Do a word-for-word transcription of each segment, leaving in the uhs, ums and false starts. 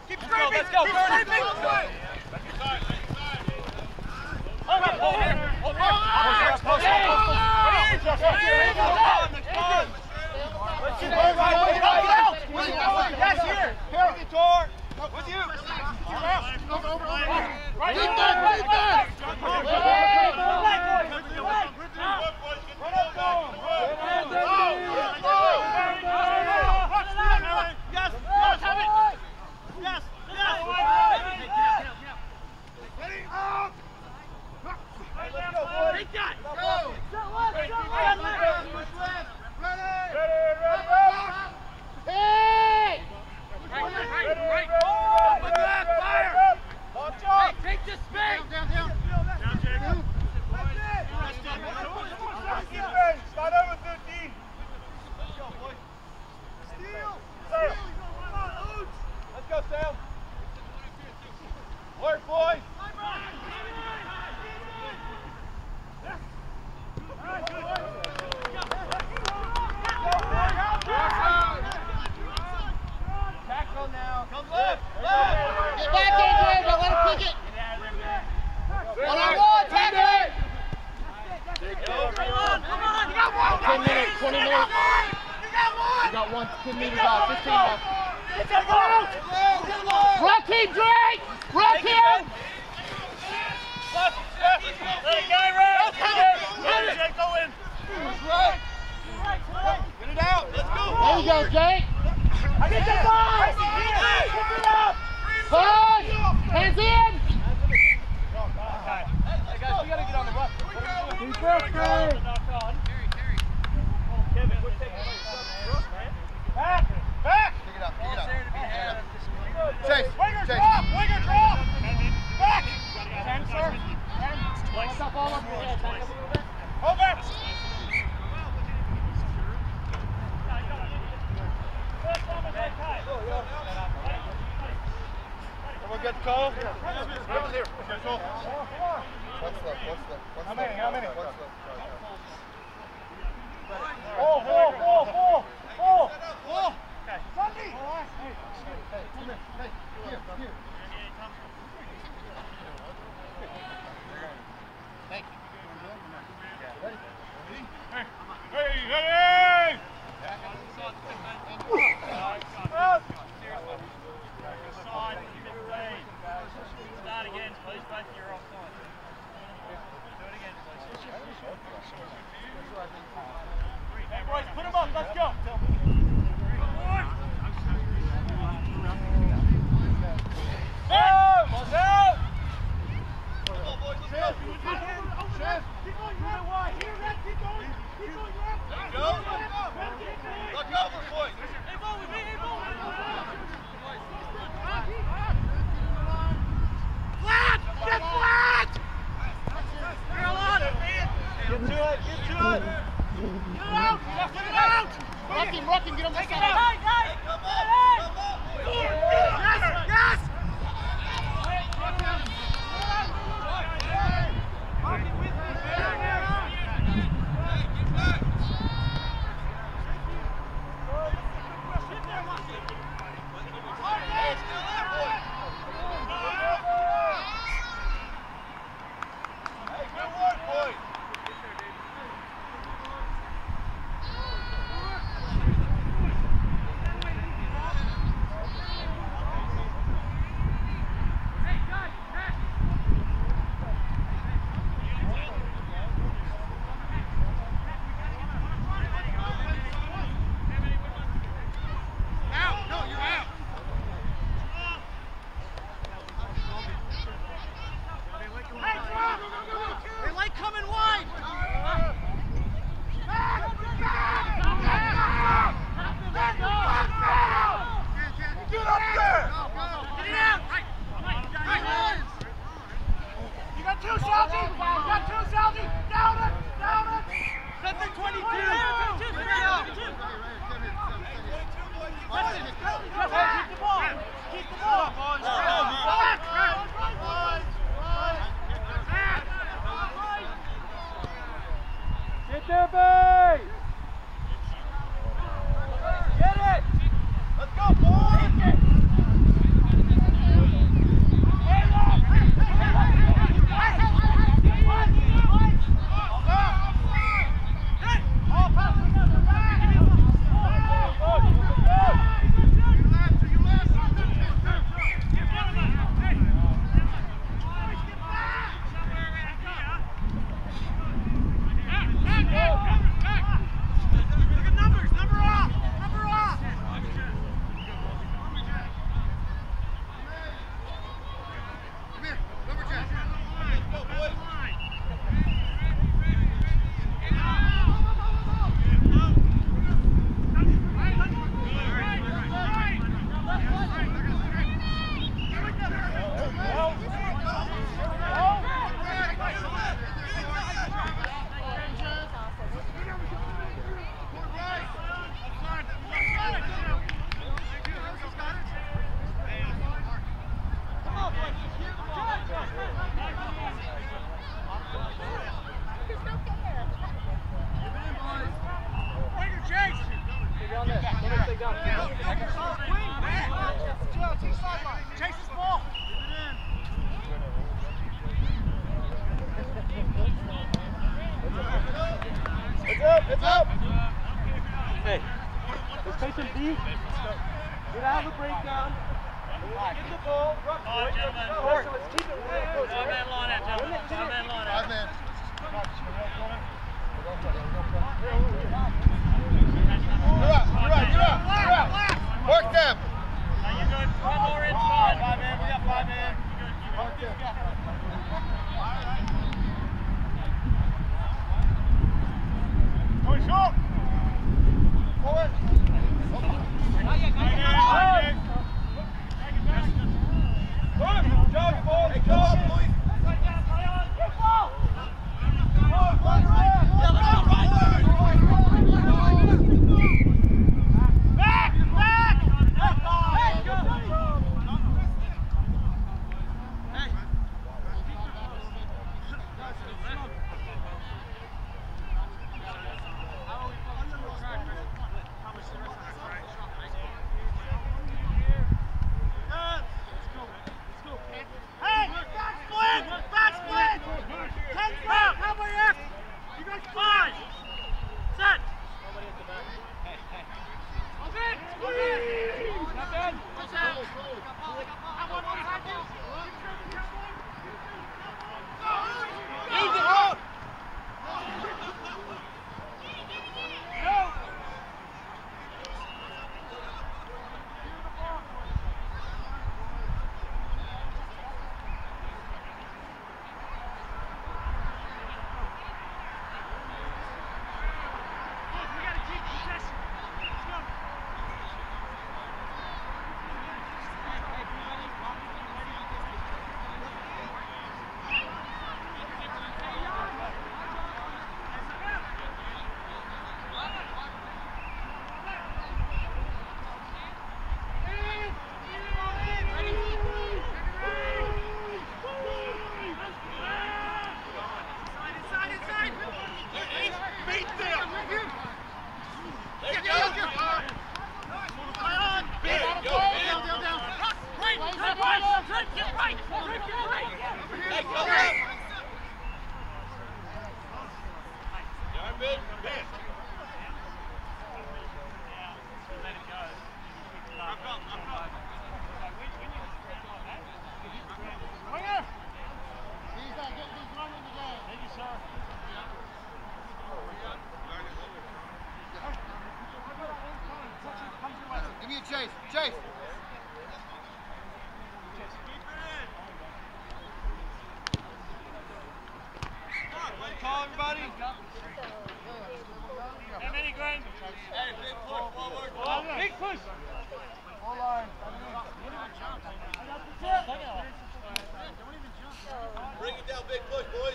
Keep scraping! Let's go, keep scraping! Let's go! Hold it, hold it! Hold it! Post, post, post, post! Yes, here! Here! Tor! With you! Over, over, over! Right here! Right there! Run up, go! Yes! Yes! Have it! Yes! Yes! Ready? Up! Let's go, boys! Take that! Go! Shut left! Shut left! Ready! Ready! Ready! Hey! Right, right, right! Up and back! Fire! Launch up! Take this space! Down, down, down! Down, Jacob! That's it! Start over thirteen! Let's go, boys! Steal! Steal! Let's go, Sam! Work, boys! Tackle now. Come left. Left. Get back, A J. Don't let him kick it. One on one. Tackle it. Come on. Come on. You got one. ten minutes. twenty minutes. You got one. You got one. ten meters off. fifteen off. Rock him, Drake. Rock him. Left. Left. Let it go, right. Get it. Jake, go in. Right. Get it out. Let's go. There you go, Jake. I get that ball! Pick it up! Push! Hands in! Hey guys, we gotta get on the run. He's birthday! Kevin, we're taking it. Back! Back! Pick it up, pick it up. Chase! Winger drop! Winger drop! Back! Ten, sir. Ten. What's up all up your head? Over! Everyone good to call? Here. What's left? What's left? How many? How many? What's left? Four, four, four, four, four. Four. Okay. Sunday. Hey, hey, come here. Hey, here, here. Thank you. Ready? Hey, hey, hey! Start again, please, both of you are offside. Do it again, please. Hey, boys, put them up, let's go. See? Get out of the breakdown. Get the ball. Rough All right, gentlemen. so let's keep it really close. Five man line out, gentlemen. Five man line out. Five man. You're up, you're up, you're up, you're up. Work them. Are you good? One more in, fine. Five man, we got five man. Work them. Going short. Forward. Jog, ball, jog, boys. Give me a chase, chase. Call everybody. How many, Green? Hey, big push, forward. Oh, big push. Full line. Bring it down, big push, boys.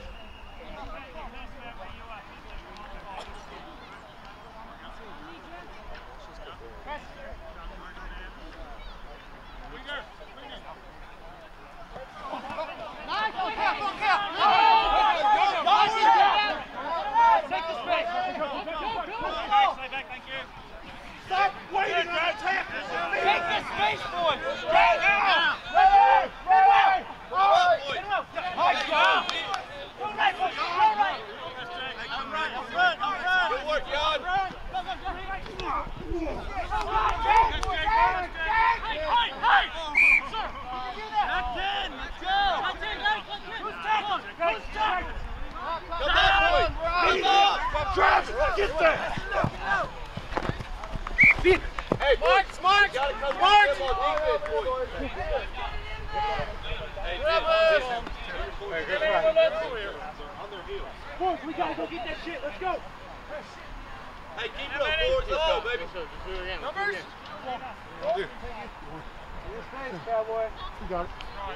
Stop waiting on the tap. Take this space, boys. Right now. Right right Right go. Go right, go right. I'm right, I'm right, I'm right. Good work, Jan. That's in, let's go. Who's tackling? Who's tackling? Come on, boys. Come on. Travis, get there. Hey, Mark, Mark, Mark. Mark. Boys, we gotta go get that shit. Let's go. Hey, keep it up, boys. Let's go, baby. Numbers? Thanks, cowboy. You got it.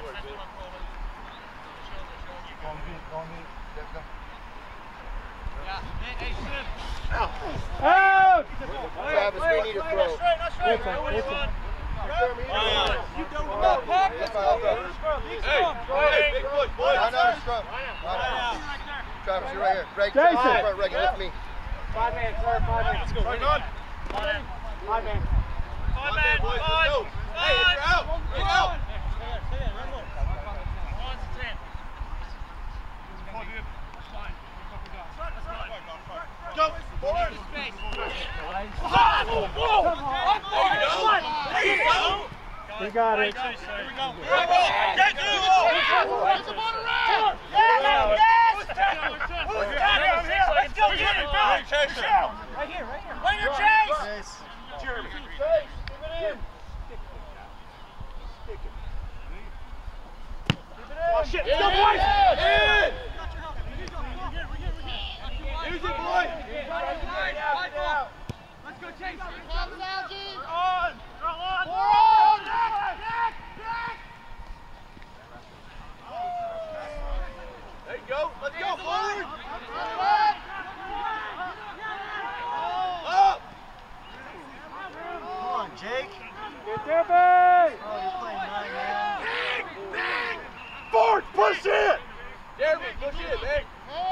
Out! Travis, we need a throw. That's right, that's right. You don't know, Pop. Let's go. Hey, hey, big push, boys. Line out of scrum. Line out. Travis, you're right here. Greg, Jason. front, Reagan, lift me. Five man, sir, five man. Let's go. Right on. Five man. Five man, boys. five. Let's go. Hey, you're out. You're out. Mine's ten. Go. Space. Oh, whoa. Up there. You got it. Here we go. Get you! Get the ball around! Yes! Yes! Let's go get it, Billy! Right here, right here. Right here, Chase! Jeremy. Chase, keep it in. Oh, shit. Let's go, boys! In! Use it, boy! Let's go, Chase! On! On! On! Back! Back! There you go. Let's go, forward! Up! Come on, Jake. Get there, babe! Oh, you're playing nine now. Bang! Bang! Forward! Push it! Jeremy, push it, man!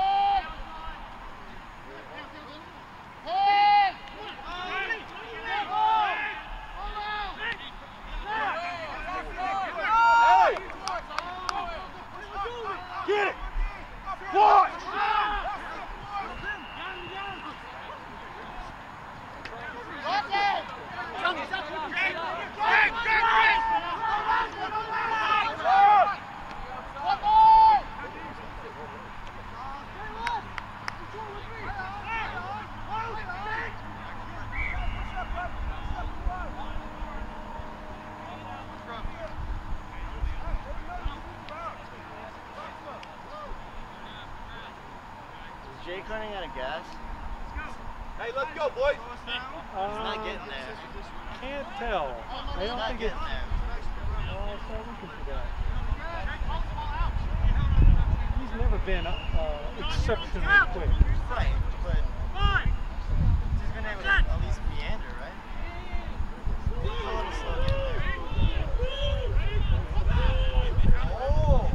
Get it! Watch! Jake running out of gas? Hey, let's go, boys! Uh, He's not getting there. Can't tell. I He's don't not think getting it's... there. Oh, I started looking for that. He's never been uh, exceptionally quick. Right, but he's been able to at least meander, right? He's a little slow getting there. Oh!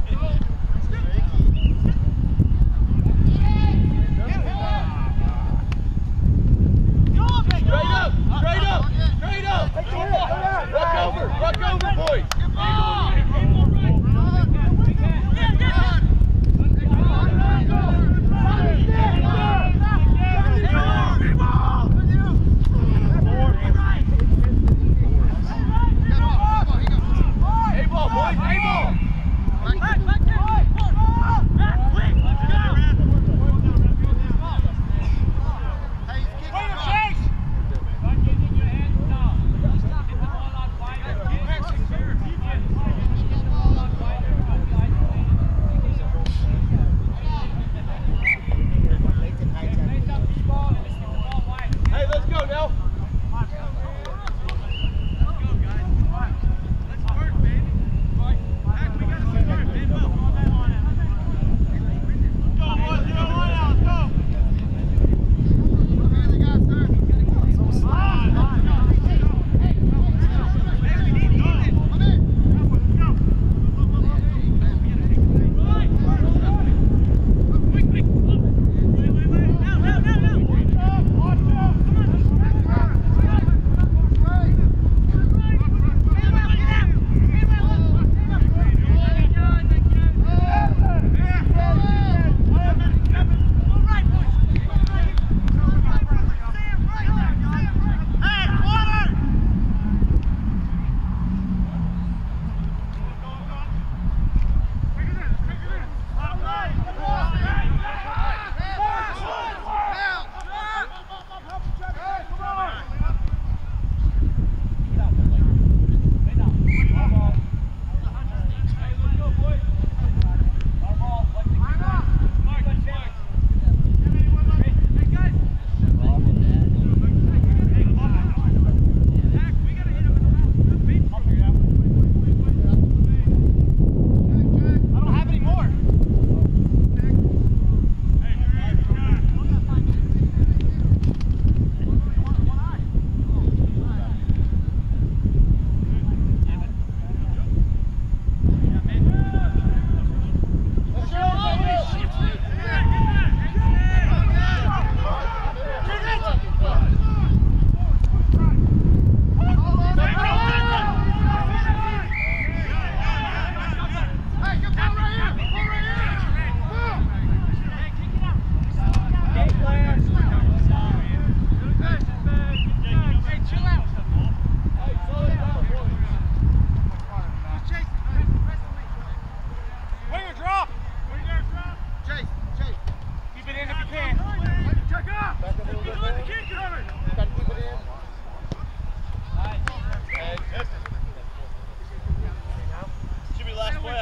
Straight up! Straight up! Straight up! Rock over! Rock over, boys! A-ball, boys! A-ball! Hey, let's go now. Let's go, guys. Let's work, baby.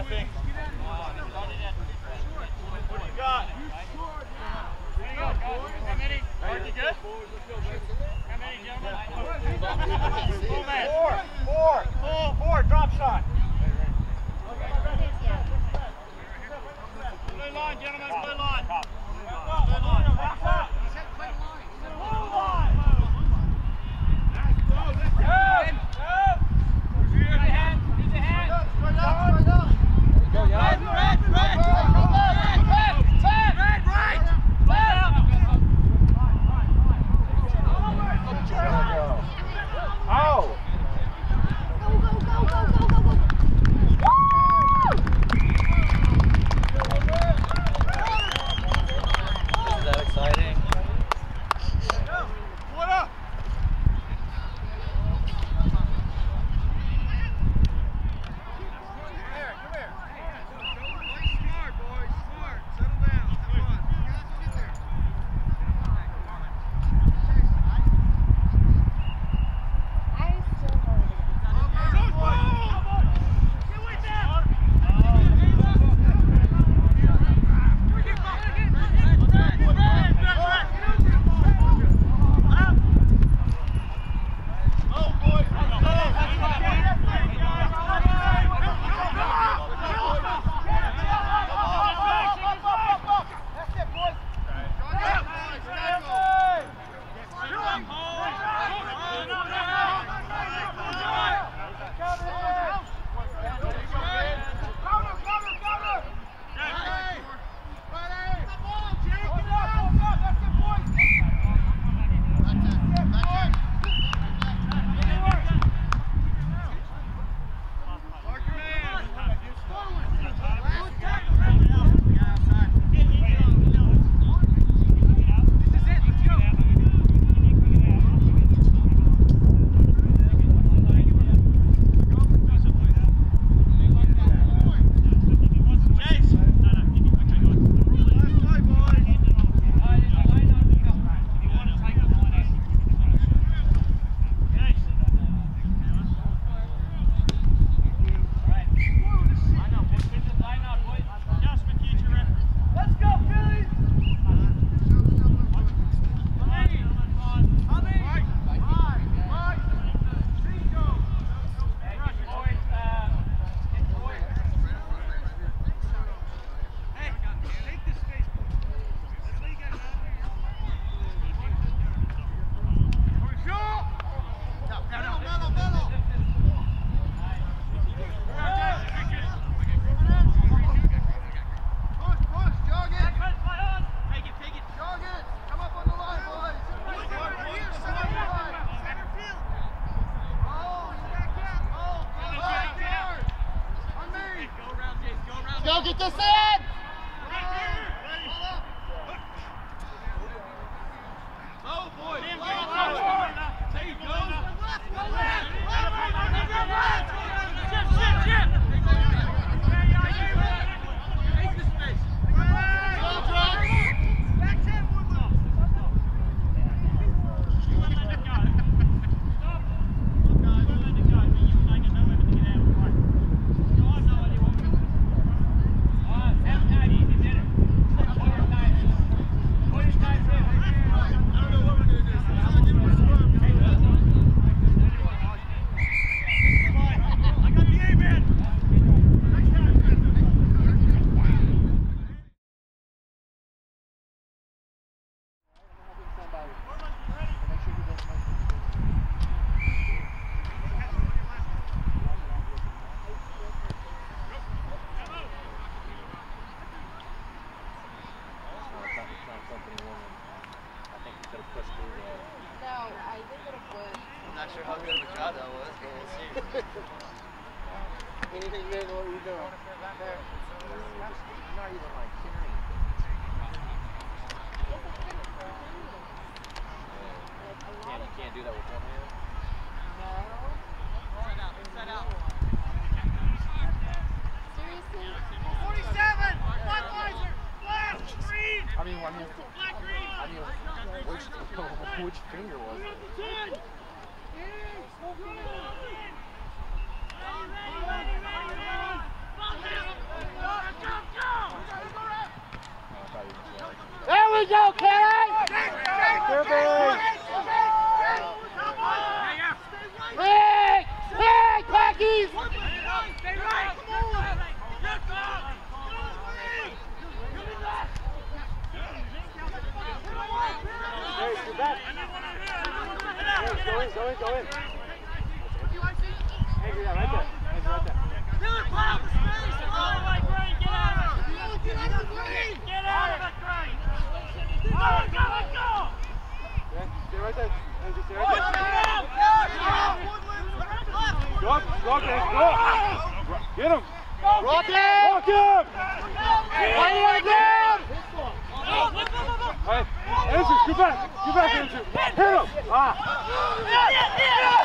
What do you got? There you go, guys. How many? Are you good? How many, gentlemen? Full man. Four, four, four, four, drop shot. Blue line, gentlemen, blue line. Blue line. Blue line. Go, yeah. Red, red, red, red, red, red, right, left. Oh! Go, go, go, go, go, go, go. Isn't that exciting? What up? Go get this in! Oh boy! Damn, There go, you go, go! Chip, chip, chip. Take the space! Back ten, Woodlands. You wouldn't let it go. Stop. You wouldn't let it go. You like it, no way to get out of the way. You have no idea what we're doing. All right, have time, you did it. Put your time in. Put your time in. I don't know what we're gonna do. I'm gonna give him a scrub. I got the A-man. I'm not sure how good of a job that was, but we'll see. Anything big, what are you doing? Not even like carrying. Yeah, you can't do that with one hand. forty-seven. Black laser. Black green. I mean, I mean, Black green. I mean, which which finger was it? Ready, ready, ready, ready. Ball down. in, go in. Andrew, yeah, right there. Andrew, right there. Miller, put out the space! All the way, Green, get out of it! Get out of the green! Get out of it, Green! Go, go, let's go! Yeah, stay right there. Andrew, stay right Get there. out! Go up, go up, Andrew, go up. Get him. Rock it! Rock him! Fight it again! Hey, Andrew, go back. Go back, Andrew. Hit him. Ah.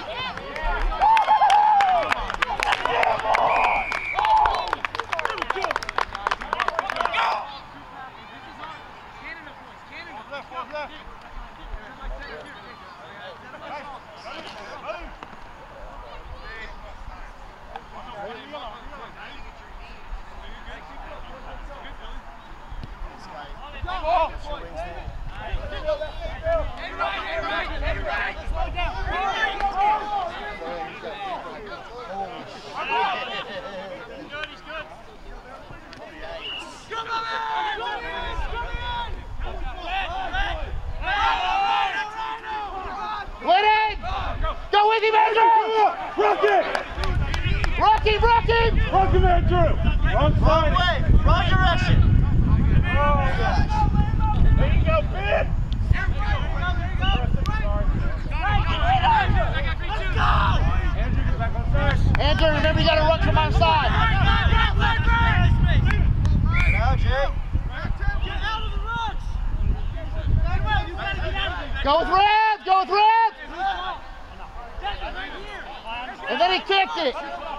Rock him, rock him! Rock him, Andrew! Wrong Wrong way, wrong direction. Oh gosh. There you go, Ben! Andrew, get back on first. Andrew, remember you gotta run from outside. Now, Jay. Go with Red, go with Red! And then he kicked it.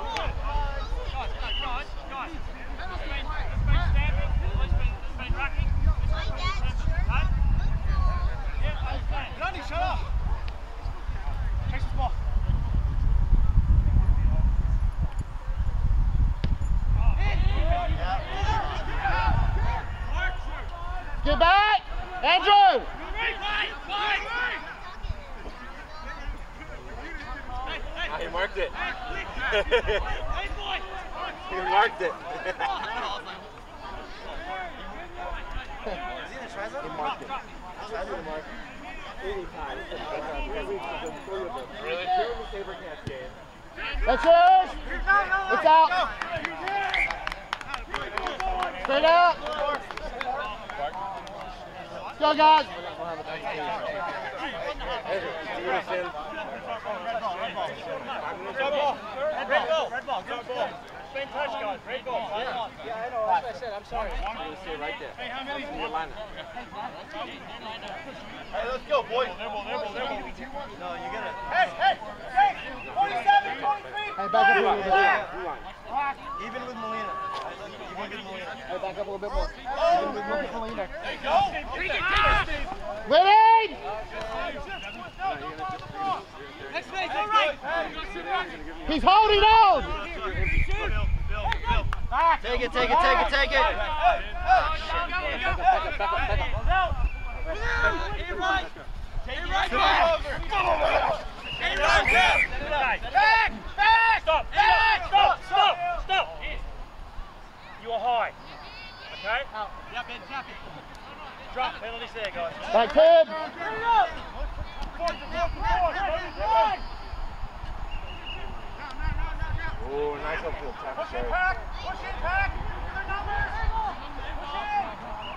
Shut up! Chase the ball. Get back! Andrew! Ah, he marked it. He marked it. Is he in the try zone? He marked it. He marked it. eighty times. Really? That's yours! It's out! Straight out! Go, guys! Red ball, red ball, red ball, good ball. Same touch, guys, red ball. Yeah, yeah, I know, that's what I said, I'm sorry. I'm going to stay right there. Hey, how many? Your line. Hey, let's go, boys. No, you gotta. Hey, hey, hey! twenty-seven, twenty-three! Hey, back up a little bit. Even with Molina. Even with Molina. Hey, back up a little bit more. Even with Molina. There you go! Ready? Next phase, all right! He's holding on! Take it, take it, take it, take it. Back! Back! Stop! Stop! Stop! Stop! Stop! You are high. Okay? Jump in, jump in. Drop penalties there, guys. Back kid! Oh, nice upfield tackle. Push in, pack! Push in, pack! Their numbers! Push in!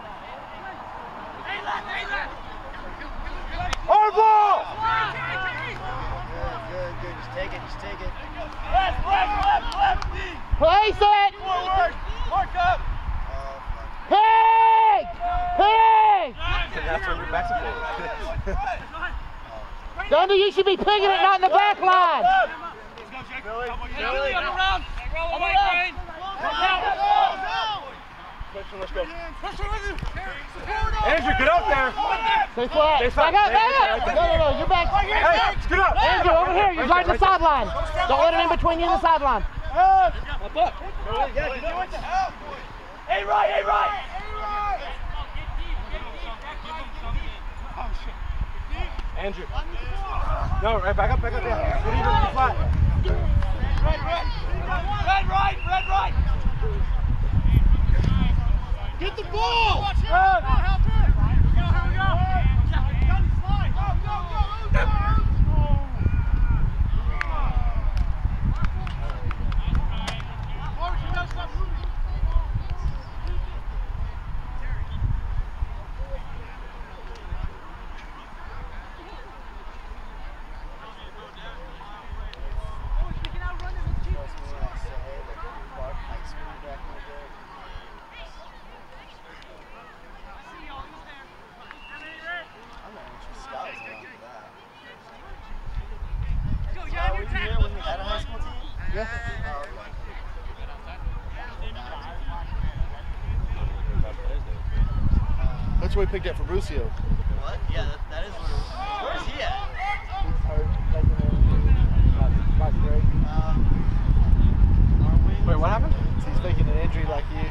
Hey, left, hey, left! Our ball! Good, good, good. Just take it, just take it. Left, left, left, left! Place it! Forward! Mark up! Oh, fuck. Pig! Pig! And that's when your back's forward. Dundee, you should be pigging it, not in the back line. Billy, Billy, I'm around! Roll away, Green! Let's go. Andrew, get up there. Stay flat. Stay flat. Back up, back Stay up. flat. No, no, no, you're back. Hey, get up. Andrew, over here. You're right in the sideline. Don't let it in between you and the sideline. Hey, right, hey, right! Andrew. No, right, back up, back up, yeah. Get even, be flat. Red, red! Red, right, red, right! Get the ball! Watch out! Help it! Here we go, here we go! Gunny, slide! Go, go, go, go! That's where we picked up Fabricio. What? Yeah, that, that is where. Where's he at? He's hurt. Taking a last break. Uh, our wing. Wait, what happened? He's faking an injury like you.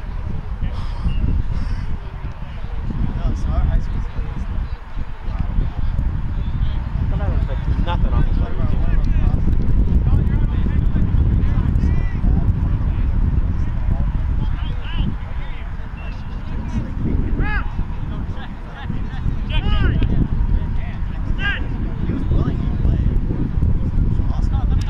No, so our high school's got this stuff. I don't expect nothing on this One of our- one. one of our classes. He was willing to play. Awesome.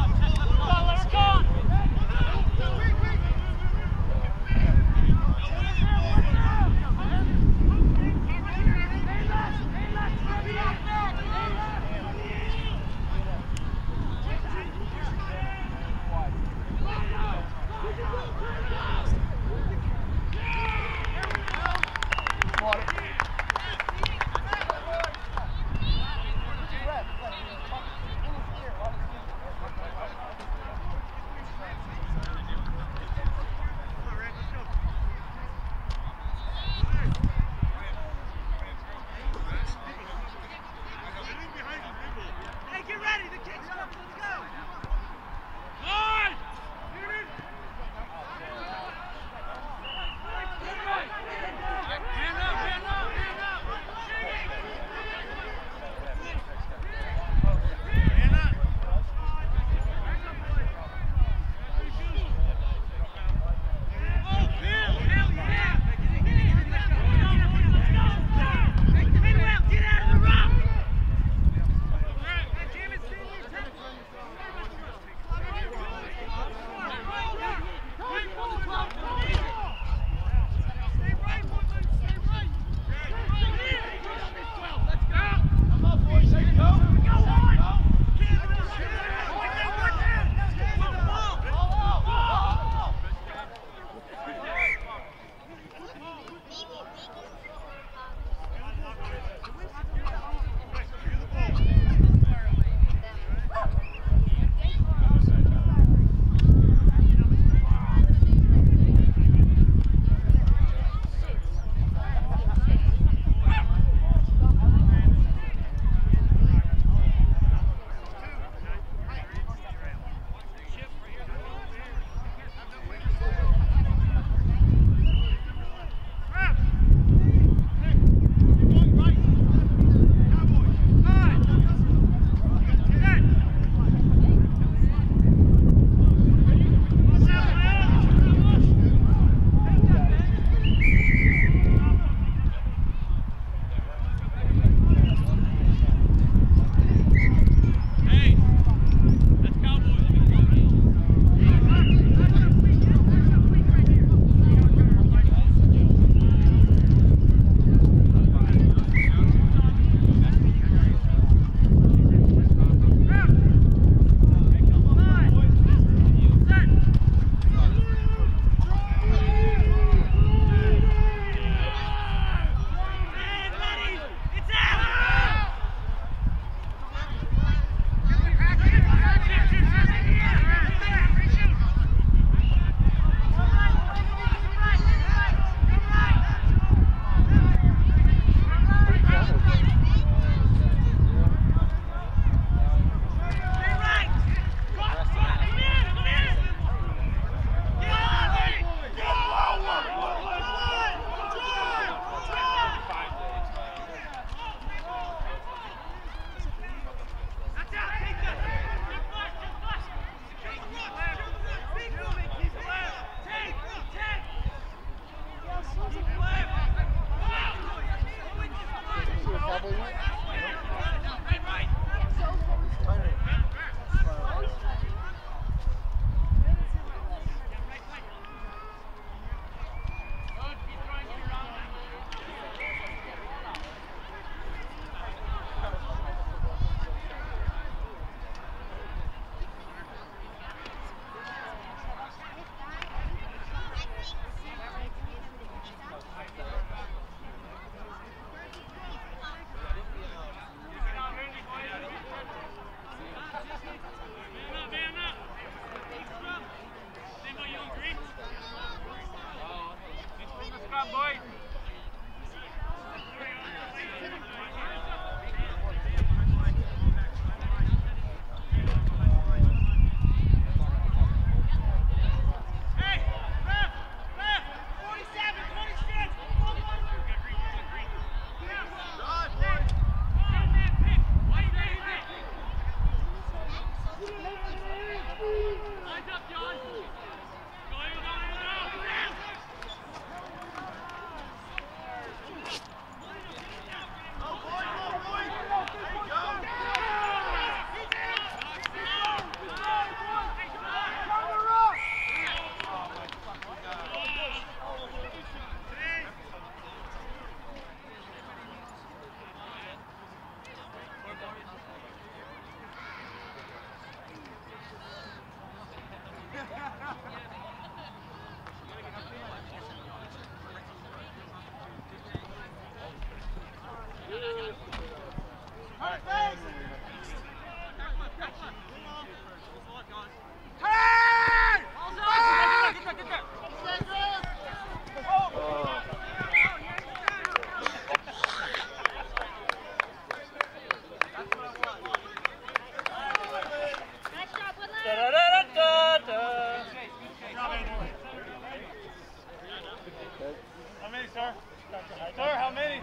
How many, sir? Sir, how many?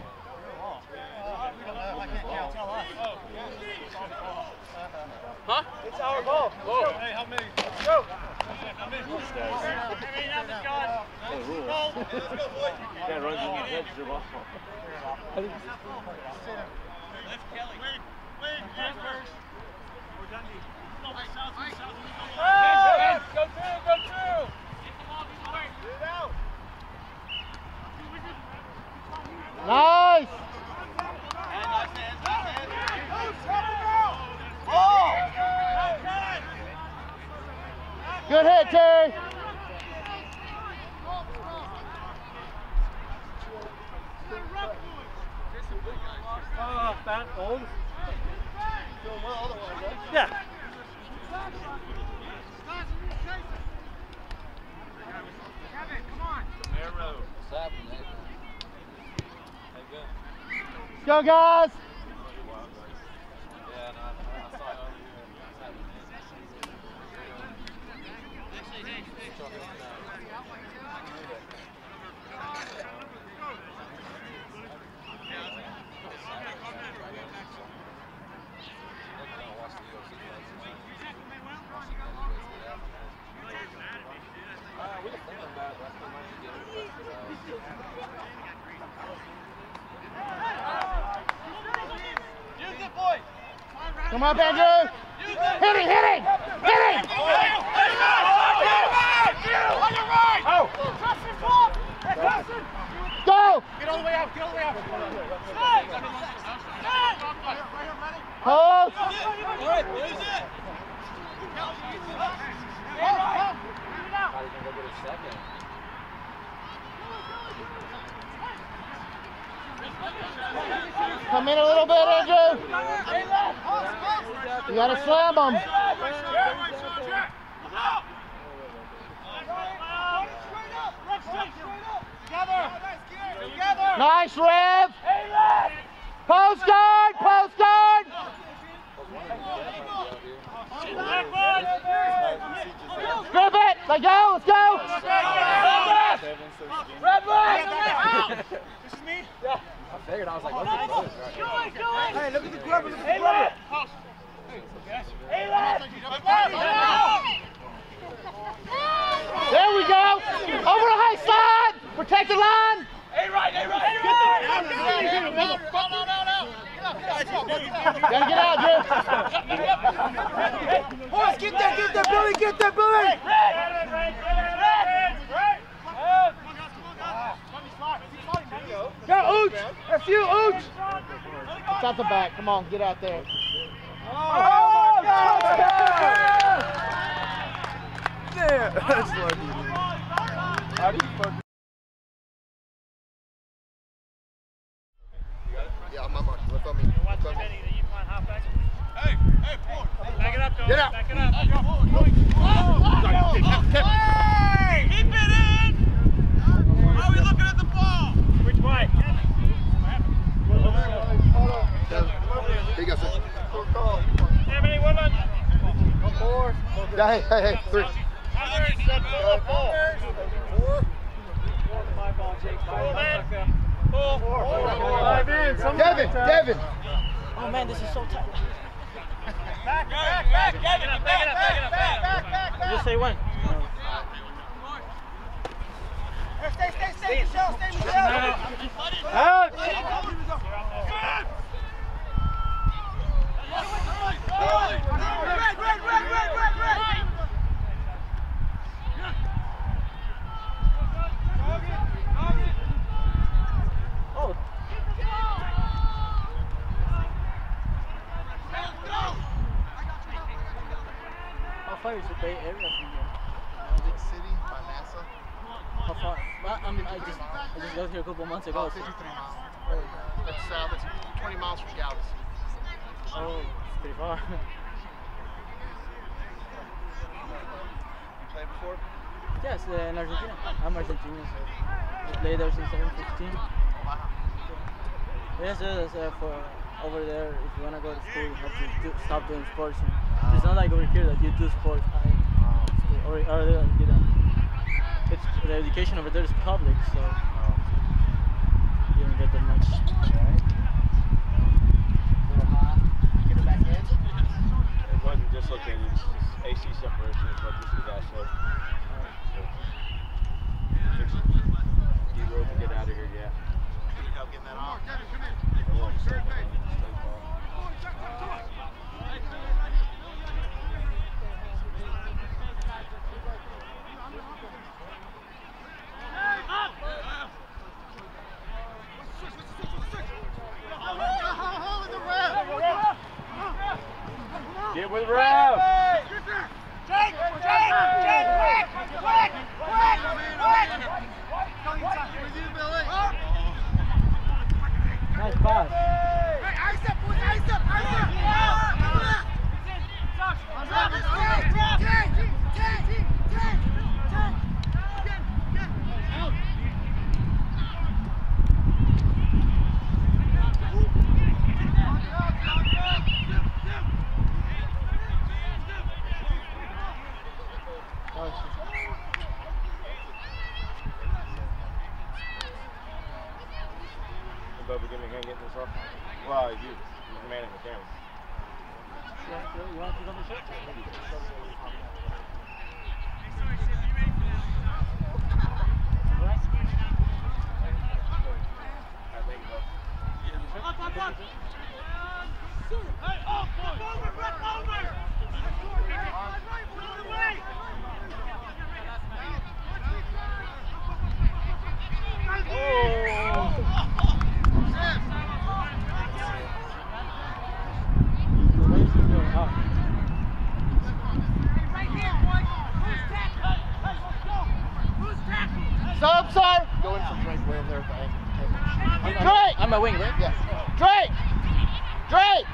Huh? It's our ball. Oh. Hey, how many? Go. How many? How many numbers, guys? Roll. Let's go, boy. Yeah, runs in your head, your ball. Let's Kelly. Wait, wait, hands first. We're done. Go south, south. Hey, go through, go through. Get the ball, get the ball. Get it out. Nice! And nice hands, nice hands. Oh! Good hit, Terry. Uh, that old. Doing well otherwise, right? Yeah. Kevin, come on. Arrow. What's happening, man? Go, guys! Yeah, no, I saw it over Come on, Andrew! Hit it, hit it! Hit it! Oh! Go! Get all the way out, get all the way out. Hold! Come in a little bit, Andrew. You gotta slam them. Nice, Rev. Post guard, post guard. Grip it. Let go. Let's go. Red line. This is me? Yeah. I figured, I was like, what's the close, right? Hey, look at the grubber, look at the grubber. There we go. Over the high side. Protect the line. Hey, right, hey, right. No, no, no, no. Gotta get out, Drew. Boys, get there, get there, Billy, get there, Billy. Go, Ooch. A few Ooch. It's out the back. Come on, get out there. Oh, touchdown! Yeah, that's lucky. How do you fucking... Yeah, I'm on. Look on me. Watch Look on me. Benny, that you find halfback. Hey, hey, boy. Back it up, Joe. Get out. Back it up. Hey! Keep it in! How are we looking at the ball? Which way? Here you go, sir. How many Woodlands? Four. Yeah, hey, hey, hey, three. Devin, Devin. Oh man, this is so tight. Back, back, back, Kevin, back, back, back, back, back, back. Just say when. Stay, stay, stay, Michelle, stay, Michelle. Out. Red, red, red, red, red, red. Oh. How far is the Bay Area from here? Big City by NASA. How far? Well, I, mean, I just I just got here a couple months ago. About fifty-three miles. That's, uh, that's twenty miles from Galveston. Oh, it's pretty far. You played before? Yes, uh, in Argentina. I'm Argentinian, so I played there since seven fifteen. Wow. Yes, yes, uh, for over there, if you want to go to school, you have to do, stop doing sports. And it's not like over here that you do sports. I, so, or, or there, you know, it's, the education over there is public, so you don't get that much. Get it back in? It wasn't dislocated, it's just A C separation is what this guy said. He rode to get out of here, yeah. Need help getting that off. Get with Rev! Jake! Jake! Jake! Quick! Quick! Quick! Nice pass. Hey, ice up, boys! Ice up! Ice up! Jake! Jake! Jake! Jake! Bubba, give me a hand getting this off. Well, you, you're the man in the camera. You want to pick up the shirt? Up, up, up! Hey, up, boy! Over, run over! Run away! Sub, sir! Go in some Drake way in there at the ankle. Drake! I'm a wing, right? Yes. Drake! Drake!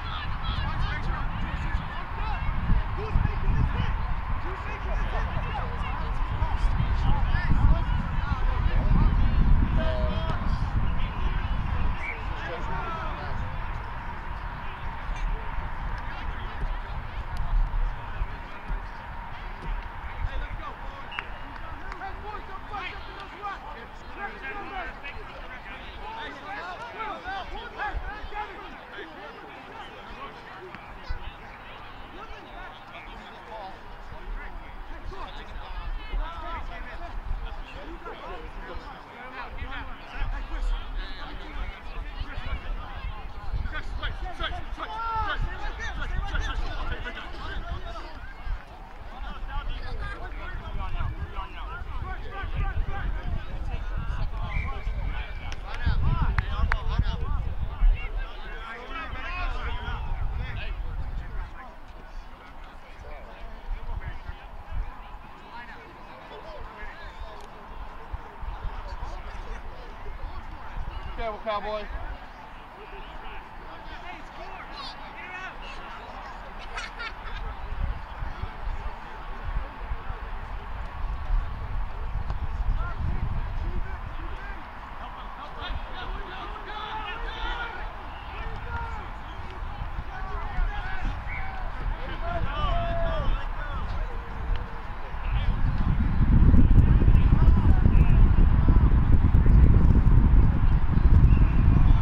Careful, Cowboy. Hey,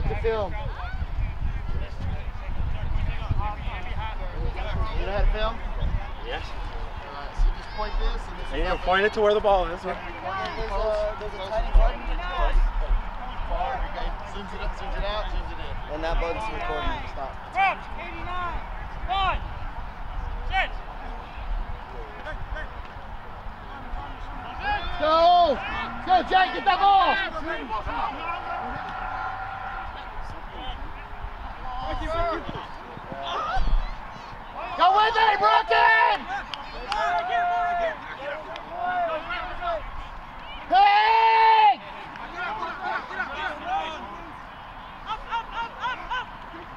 Get the film. You know how to film? Yes. Alright, so just point this and this And you point it to where the ball is. There's a, there's a tiny button. Far, okay. Zooms it up, zooms it out, zooms it in. And that button's recording. Stop. Crouch, eighty-nine. One. Sit. Go! Go, Jack, get that ball! Go with it, Brooklyn! Hey! Up, up, up, up, up.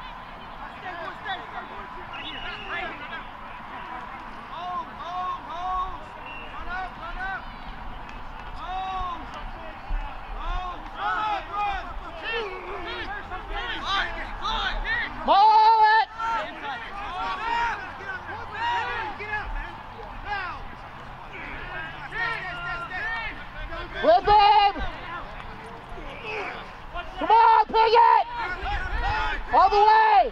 Home, home, home. Run up, run up. Home. Home, run, run. Maul it! Whip him! Come on, Piggott! All the way!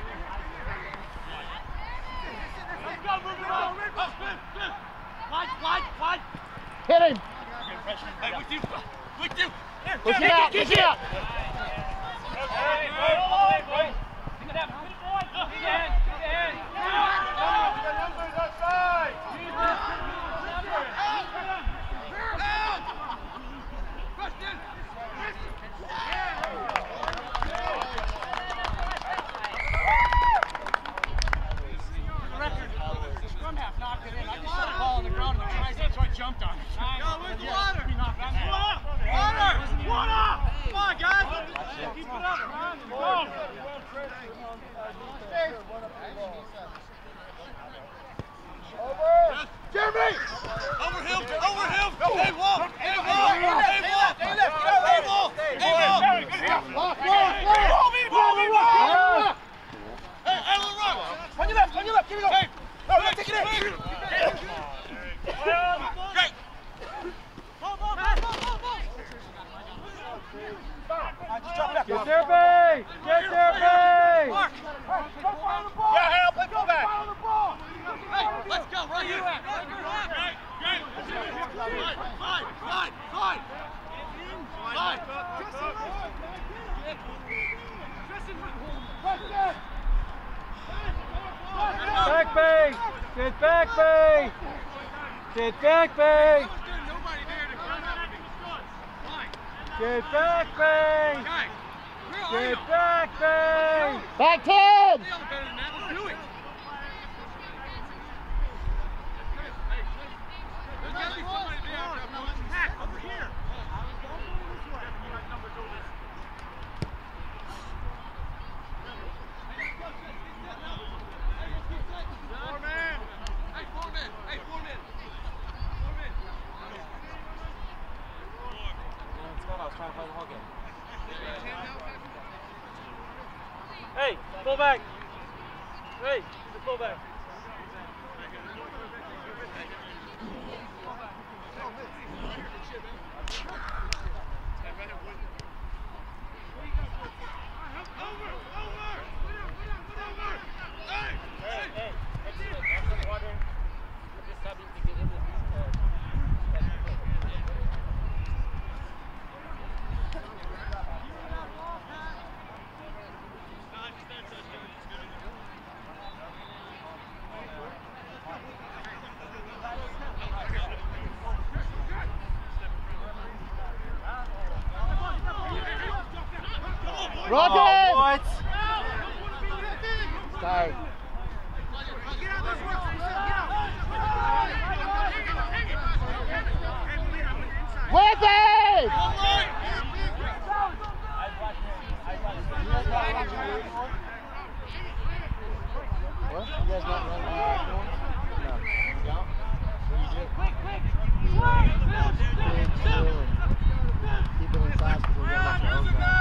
Hit him! Push it out, push it out! Jumped on it. Yo, where's the water? Water! Water! Water! Come on, guys! Keep it up, man. Go! Jeremy! Over him! Over him! Hey, Wolf! Hey, Wolf! Hey, Wolf! Hey, Wolf! Hey, Wolf! Hey, Wolf! Hey, hey, little rock! On your left, on your left, give it go! Hey! No, no, take it in! Great! Ball, ball, ball, ball, ball, ball! Just drop it up. Get there, Bay! Get there, Bay! Mark! Yeah, hey, I'll play fullback. Hey, let's go, right here! Right here, right here! Great, great! Slide, slide, slide! Slide! Back, Bay! Get back, Bay! Get back, Bay! Get back, Bay! Get back, Bay! Back ten! Hey, fullback! Hey, the fullback. Rocket! What? Sorry. Whip it! What? You guys not running the one? No. You don't? What do you do? Quick, quick! Quick! Keep it inside because we're going to have to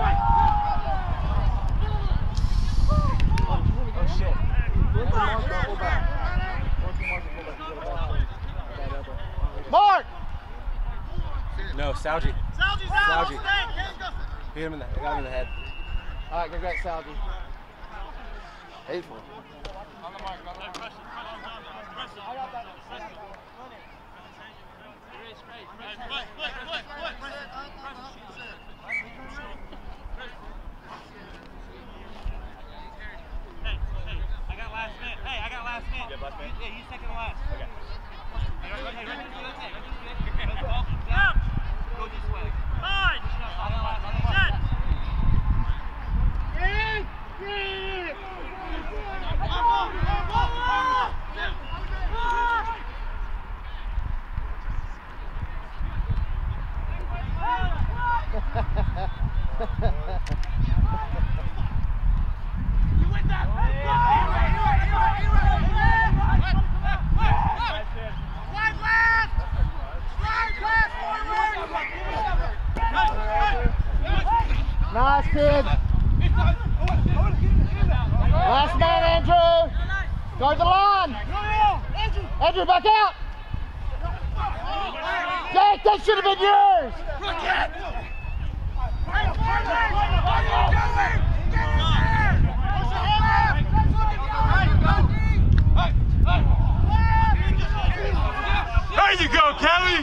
Oh shit. Mark! No, Salji. Salji's out! Salji. Stay! Hit him in the, I got him in the head. All right, good, great, Salvi. Hateful. On the mark, on the mark. Press it, press it. I got that. Press it. Foot, foot, foot, foot. Press it. Hey, hey, I got last minute. Hey, I got last minute. You have last minute? Yeah, you second last. Okay. Hey, right, hey, right, right, right, right, right, right, right. Go this way. Fine. Set. In. In. You win that. Slide left. Slide left forward. Nice, kid. Last man, Andrew. Guard the line. Andrew, back out. Jake, that should have been yours. There you go, Kelly.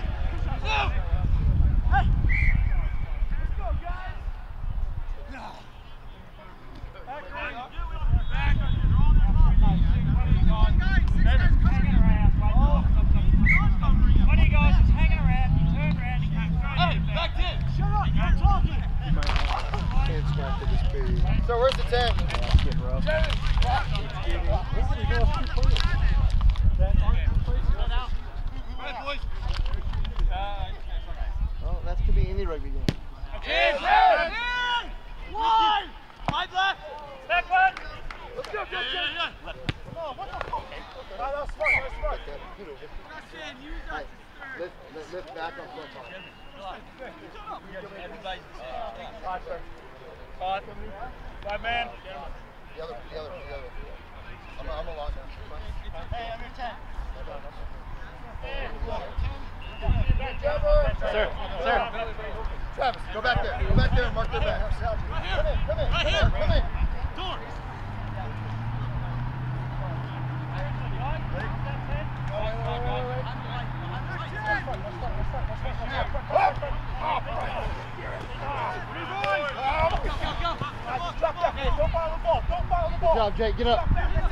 So where's the ten? It's getting rough. Oh, that could be any rugby game. One! Wide left! Back one! Let's go, go, go! Come on, what the fuck? Oh, that was smart, that was smart. Hey, lift, lift, lift back on foot. Everybody. Five, sir. Five. Five man. The other, the other, the other. I'm, I'm a lot now. Hey, I'm your ten. Sir, sir. Travis, go back there. Go back there and mark their back. Come in, come in. Right here. Come in. Door. Good job, Jake. Get up.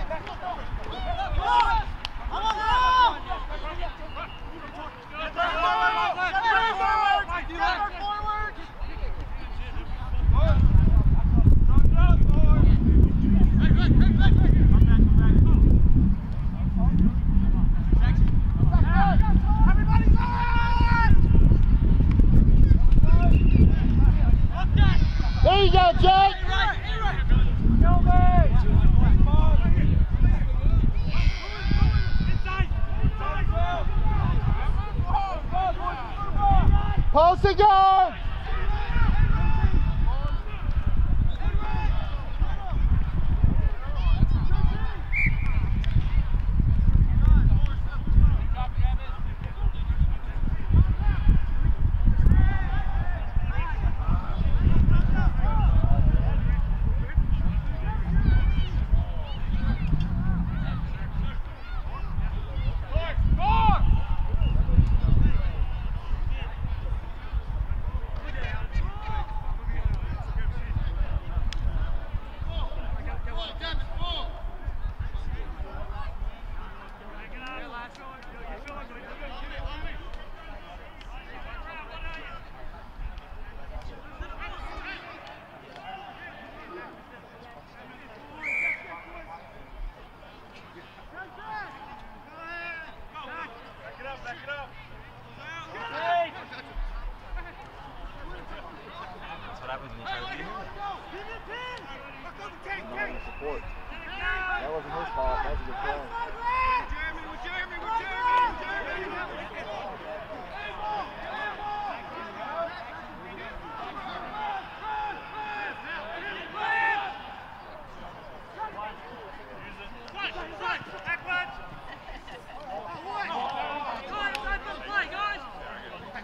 There you go, Jake. Post it, guard. Support. That wasn't his fault. That was a good play. Jeremy, with Jeremy, with Jeremy, Jeremy.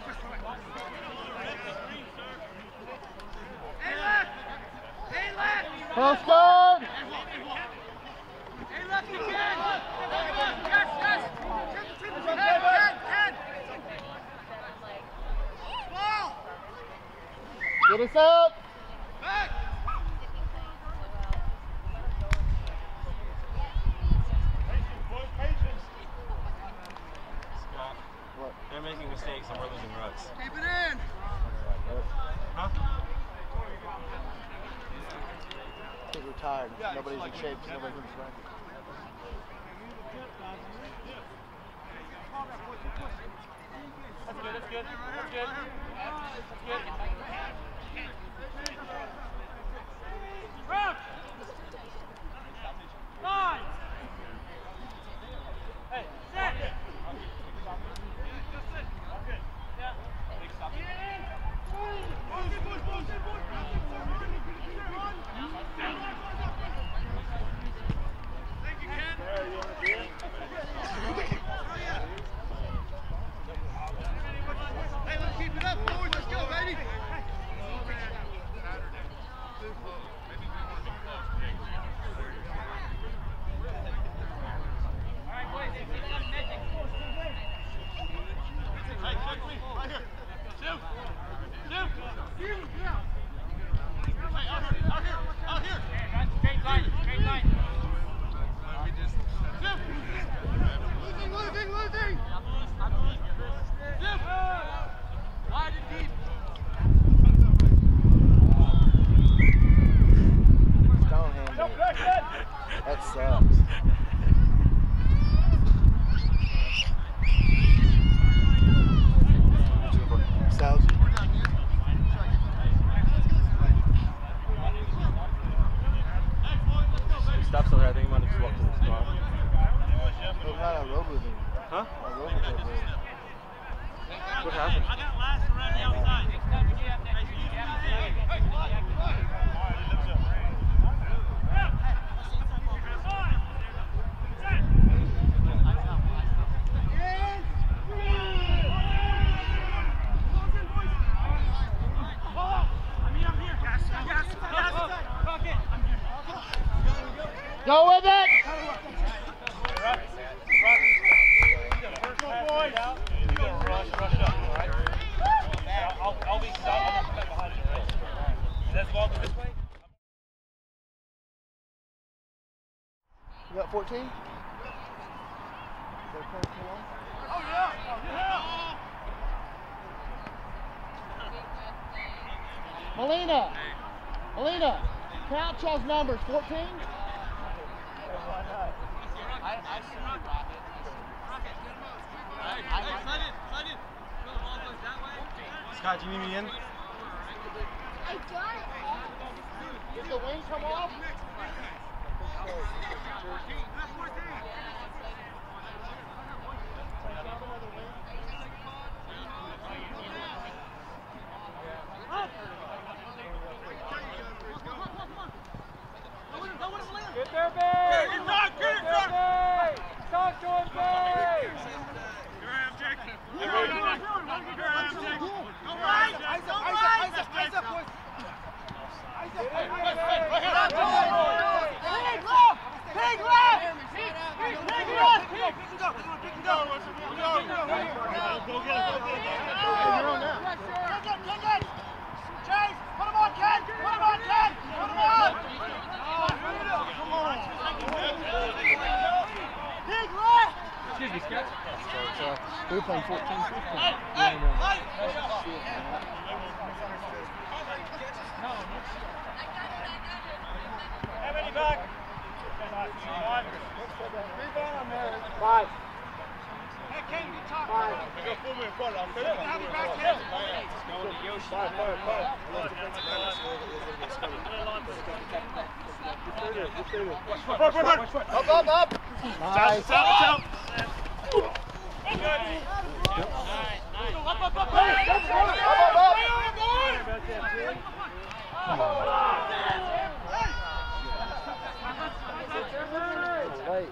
Hey, left! Hey, left! Post guard! Get us up! Scott, What? they're making mistakes and we're losing ruts. Keep it in. Huh? Because we're tired. Nobody's in shape. So nobody can swim. That's good, that's good, that's good. That's good. Round! Nine! Hey, set! Yeah. Thank you, Ken. Hey, let's keep it up, boys. Let's go, baby. Hey, check me. Right here. Sim. Sim. Hey, out here. Out here. Out here. Straight line, straight line. Sim. Losing, losing, losing. Sim. Wide and deep. Don't hand it. That sucks. Sounds. Stop still there. I think you might have just walked to this car. We've had a road moving. Huh? A road moving. What happened? I got last around the outside. Next time you get up there, you get up there. Go with it! I'll be stopped behind you. Let's go this way. You got fourteen? Oh, yeah. Yeah. Melina! Melina! Count y'all's numbers. fourteen? I, I see you, Rocket. Hey, hey, slide in, slide in. Feel the ball goes that way. Scott, do you need me in? I got it. Did the wing come off? Get there, babe! Get talk, get it, talk! Talk to him, babe! Here I am, Jake. Here I am, Jake. Go right! Eyes up, eyes up, eyes up, eyes up, boys! Eyes up, eyes up! Pig left! Pig left! Pig left! Pig go! Pick and go! Go get it, go get it! You're on now. Kick it, kick it! Chase! Put him on, Ken! Put him on, Ken! Put him on! Come on! Big left! Excuse me, Scott. So, uh, we were playing fourteen fifteen. Hey, hey, hey! How many back? Five. Five. Hey, Ken, you talk. Five. Have him back here. Five, five, five. Up, up, up! Nice. Up, up, up. Good. Nice, nice. Up, up, up, up. Up, up, up! Wait.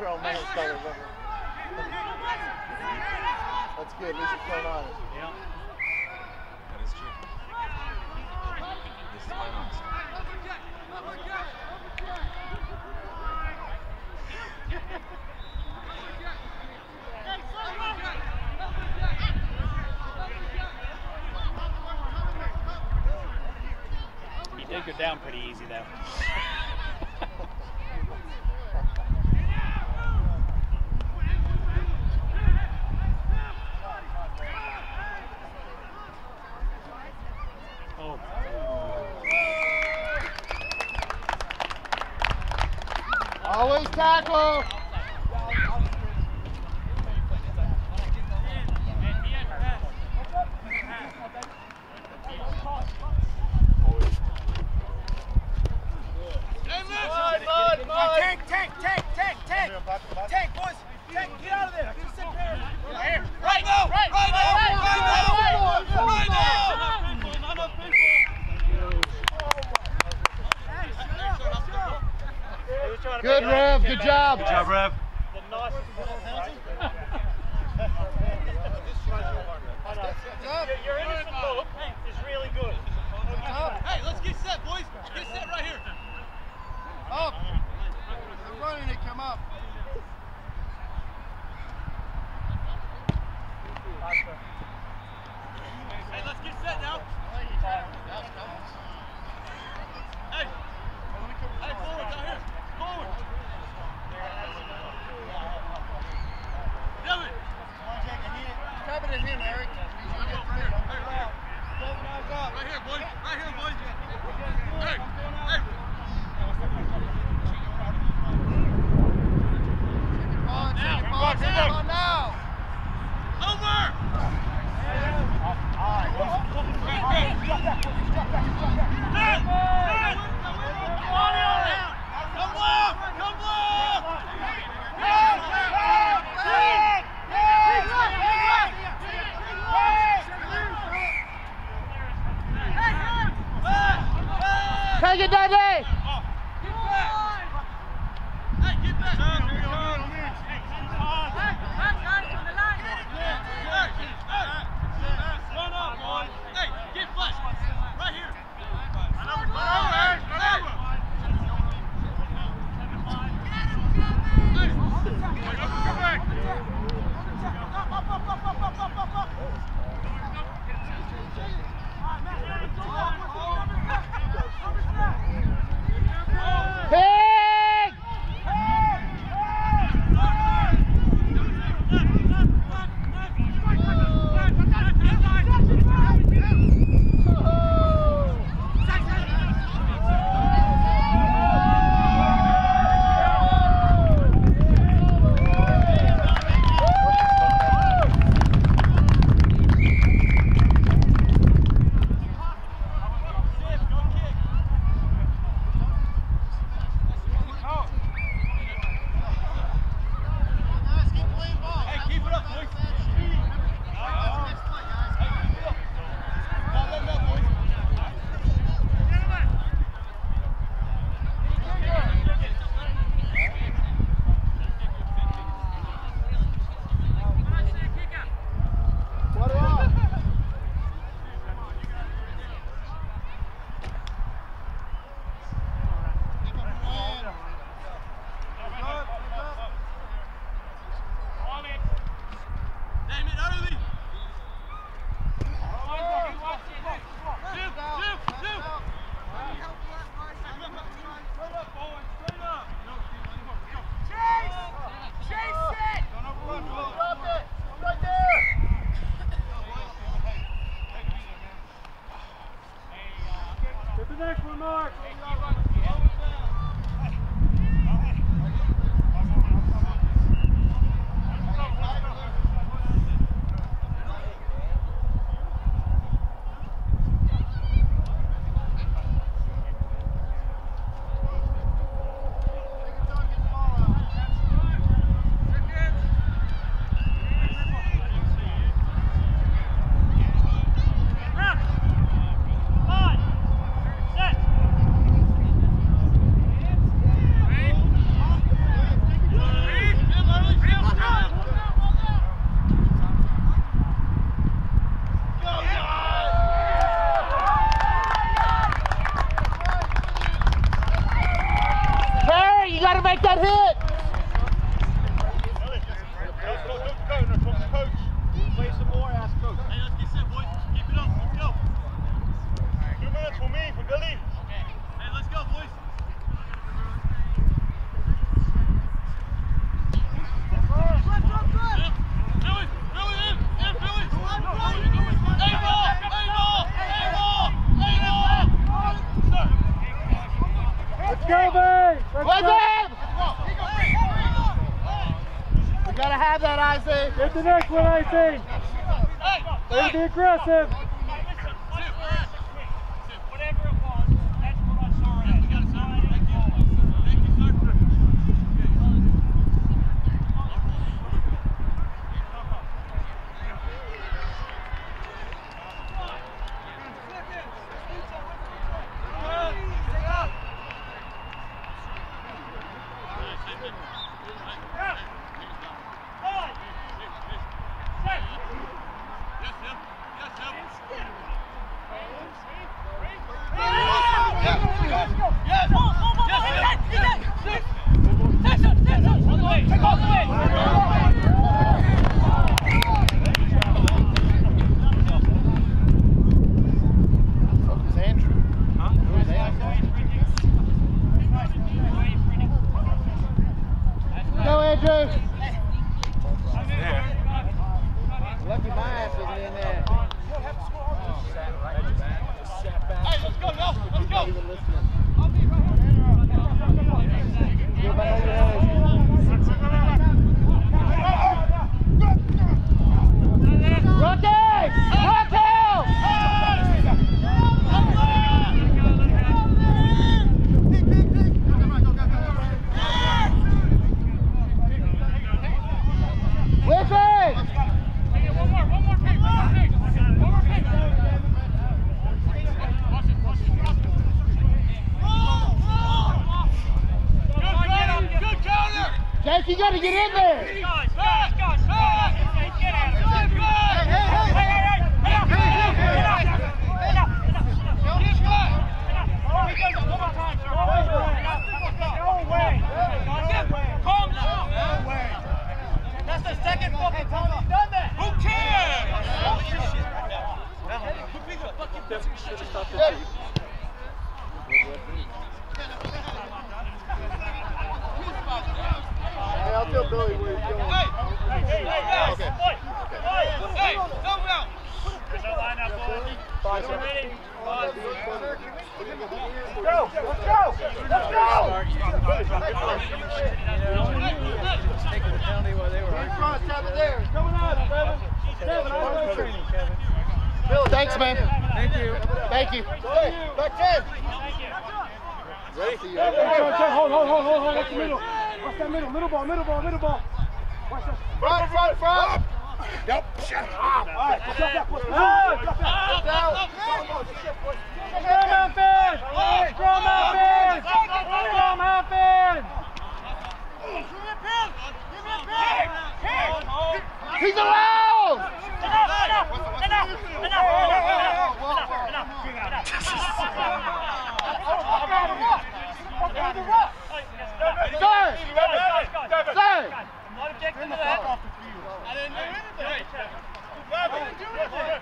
grown man colors ever. That's good. At least you're playing honest. Yeah. That is true. This is my honest. He did go down pretty easy though. Oh. Always tackle. Tank, tank, tank, tank, tank. Tank, boys. Tank, get out of there. Just sit there. Here. Right now. Right now. Right now. Right now. Good, Rev. Good job. Good job, Rev. Your innocent look is really good. Hey, let's get set, boys. Get set right here. Up. They're running it. Come up. Hey, let's get set now. Hey. Hey, forward, down here. Forward. Dylan. Tap it in him, Eric. Right here, boys. Right here, boys. Hey, hey. Now, now. Over. Take it, Daddy! Hey, get back! Run up, boy! Hey, get flush! Right here! You gotta have that, Isaac. Get the next one, Isaac. Let be aggressive. Whatever it was, that's what I saw it as. We got to sign it. Thank you. Thank you, sir. Jake, you gotta get in there! Guys, guys, guys, guys! Get out of here! Hey, hey, hey! Hey, hey, hey! Enough! Enough! Enough! Enough! One more time, sir. No way! Calm down! No way! That's the second fucking time he's done that! Who cares? Hey, I'll tell Billy where he's going. Hey! Hey, hey, hey! Okay. Boy! Boy! Hey! Go now! There's no line up, boy. Five, Get sir. ready. Five. Go! Let's go! Let's go! Taking the penalty while they were arguing. Coming on, Kevin. Kevin, I love training, Kevin. Bill, thanks, man. Thank you. Thank you. Back ten. Thank you. Ready for you. Hold, hold, hold, hold, hold. Watch the middle. Watch that middle. Middle ball, middle ball, middle ball. Watch that. Front, front, front. Yep. Shut up. All right. Drop that. Push. Drop that. Scrum Hampton. Scrum Hampton. Scrum Hampton. He's allowed! Enough! Enough! Enough! Enough! Enough! Sir! Sir! I'm not objecting to that. I didn't do anything. I didn't do anything.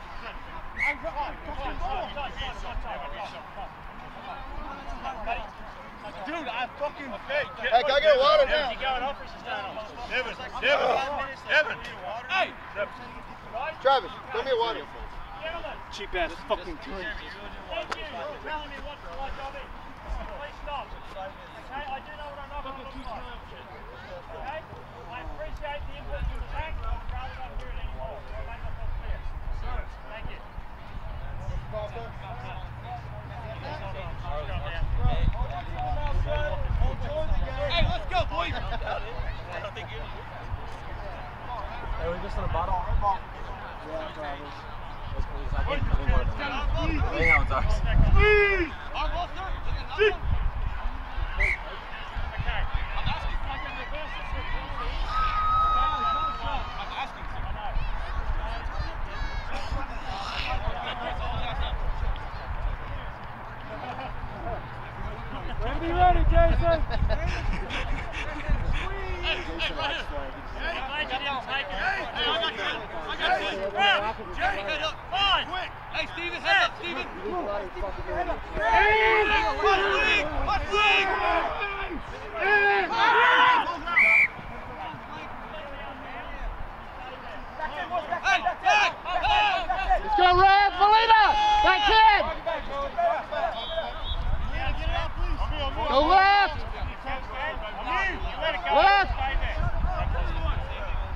Dude, I fucking fake. Hey, can I get water now? Is he going off or is he staying on? Devin, Devin, Devin. Hey! Travis, bring me a water. Cheap ass fucking drink. Thank you for telling me what my job is. Please stop. Okay, I do know what I'm not going to look like. Okay? I appreciate the input from the tank, but I'd rather not hear it anymore. So I make myself clear. Thank you. Hey, let's go, boys! Hey, we're just on a bottle. Yeah, probably. I think that one's ours. Please! Okay. Be ready, Jason. Hey, Steven, head up, Steven! Hey! Watch wing! Watch wing! Hey, hey, hey! Let's go, Red! Felina! Back in! Go left! Left!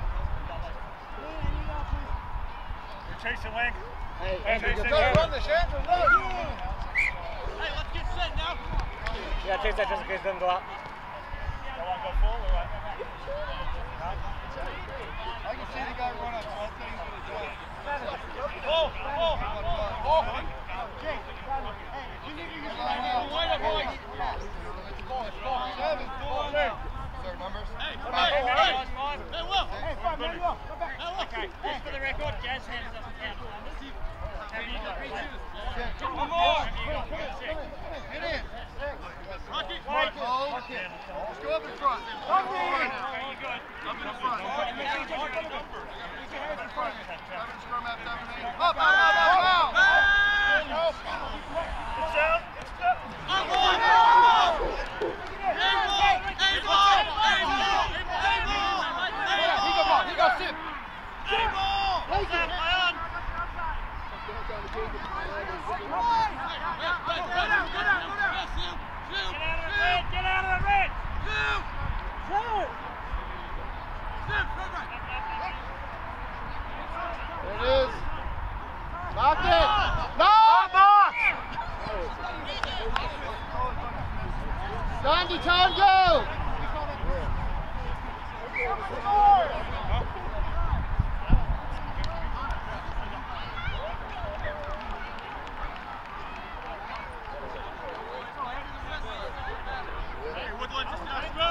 chasing wing. Hey, Hey, Andrew, chasing go wing. run the Andrew, run! Hey, let's get set now. Yeah, chase that just in case it doesn't go out. Y'all want to go full or what? I can see the guy run up, so I'll tell you what he's doing. Full, full, full. Hey, you need to use the line out. Line up, boys. It's ball, it's ball. Seven, four, two. Third numbers. Hey, Come hey, on, hey, guys, five. hey, Will. Hey, five, man, go. Go back. Hey, look. Okay, just for the record, Jazz hands doesn't count. Have you got three shoes? Come on. Get in. Rock it. Wait, hold. Let's go up in front. Up in front. Okay, you good. Up in front. Seven, scrum out, seven, eight. Up, up, up, up, up. Good sound. Good sound. Come on. Hey, ball. Hey, ball. Hey, ball. Hey, ball. He go ball. He go sit. Hey, ball. What's that, Ion? Get out of the red. Get out of the red. There it is. Lock it. No! Sandy, time, go! Hey, Woodlands is not scrum.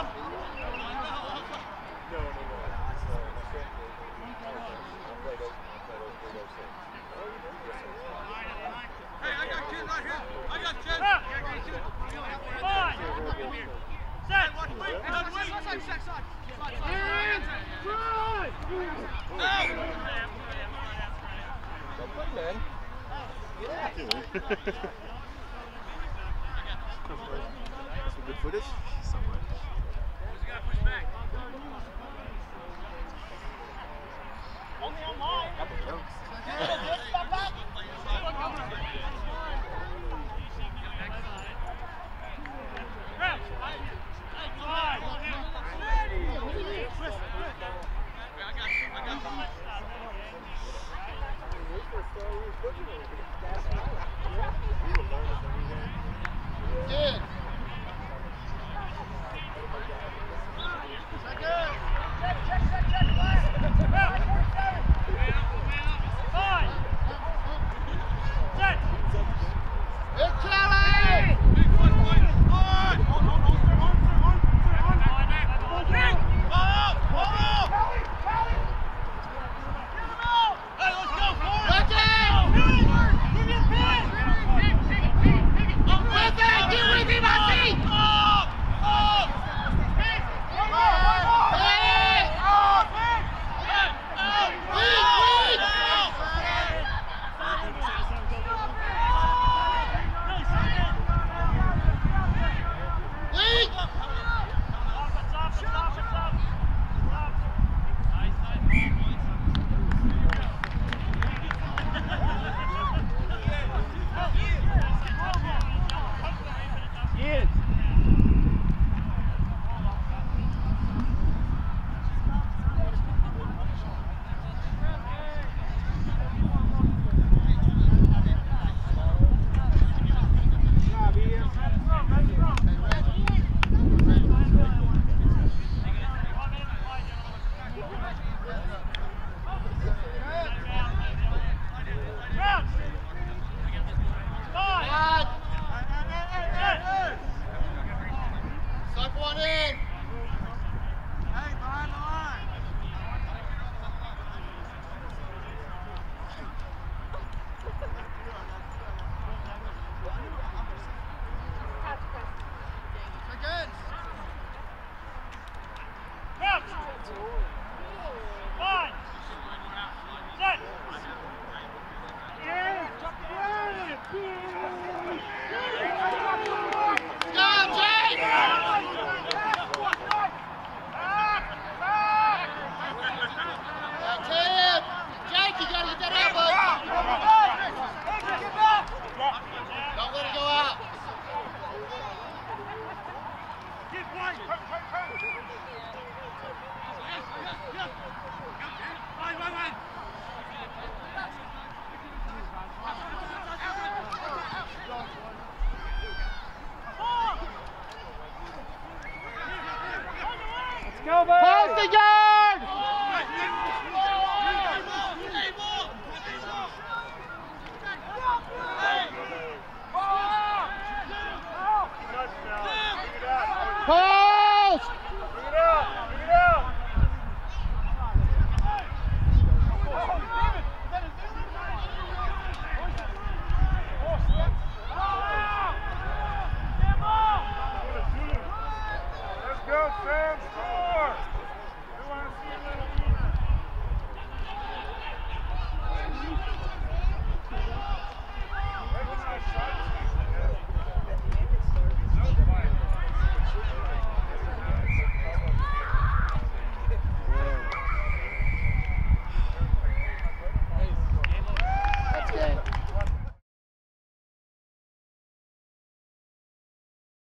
Hey, I got Ken right here. I got Ken. Five. Set. Watch wing. Watch wing. Side, side, side. Hands, run! Don't play, man. Some good footage? Somewhere. Who's got to push back? Only online. Couple jokes. Rep. Five. Good. Five. Set. Good, Kelly! Big one, one. On. On, on, on, on, on, on. Big. Ball out. Ball out. Hey, let's go for it. Look it! Give me a pin. I'm with it. Get with him, I see! Up. Up. Hey! Up. Hey, out. Lead, lead! Lead! Yes. Bad. Suck one in. Hey, behind the line. Again. Crouch.